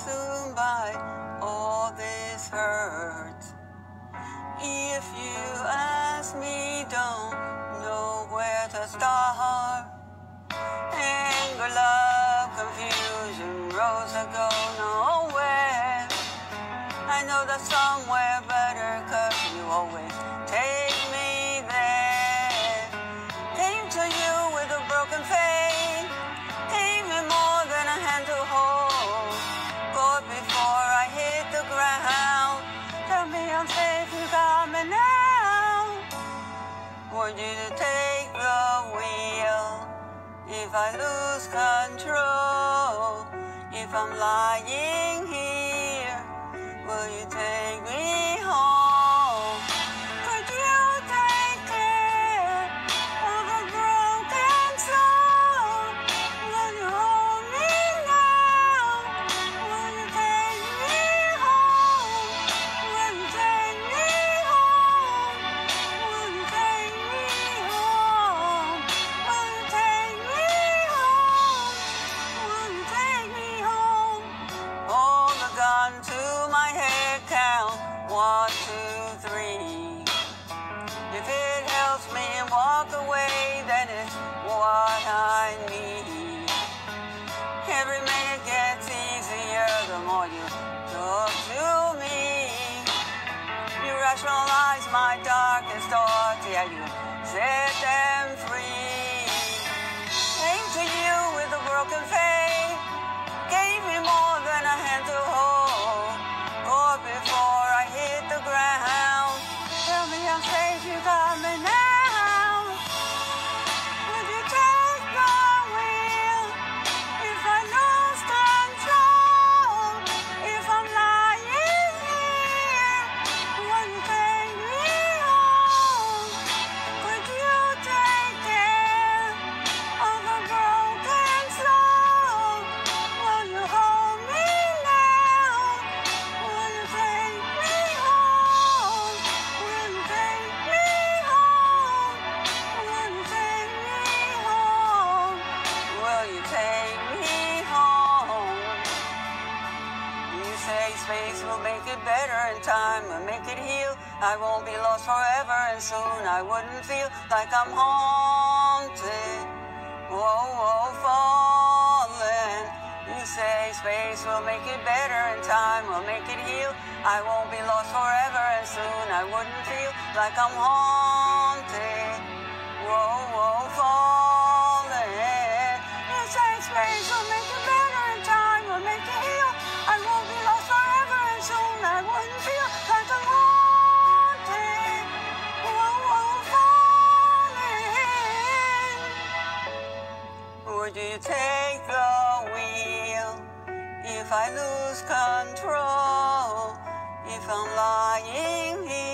consumed by all this hurt. If you ask me, don't know where to start. Anger, love, confusion, roads that go nowhere. I know there's somewhere better, 'cause you always take me there. Came to you with a broken faith, gave me more than a hand to hold. But before I hit the ground, tell me I'm safe, you got me now. Want you to take the wheel if I lose control. If I'm lying here, will you take me home? Could you take care of a broken soul? Will you hold me now? Will you take me home? Will you take me home? Will you take me home? Will you take me home? Will you take me home? Hold the gun to my head, count 1, 2, 3. If it helps me walk away, then it's what I need. Every minute gets easier the more you talk to me. You rationalize my darkest thoughts, yeah, you set them free. Came to you with a broken faith, gave me more than a hand to hold. But before I hit the ground, tell me I'm safe, you got me now. Would you take the wheel if I lose control? If I'm lying here, will you take me home? Could you take care of a broken soul? Will you hold me now? Will you take me home? Will you take me home? Will you take me home? Will you take me home? You say space will make it better and time will make it heal. I won't be lost forever and soon I wouldn't feel like I'm haunted. Whoa, whoa, falling. You say space will make it better and time will make it heal. I won't be lost forever and soon I wouldn't feel like I'm haunted. Whoa, whoa, falling. You say space will make it better and time will make it heal. I won't be lost forever and soon I wouldn't feel like I'm haunted. Whoa, whoa, falling. Would you take the wheel if I lose control? If I'm lying here,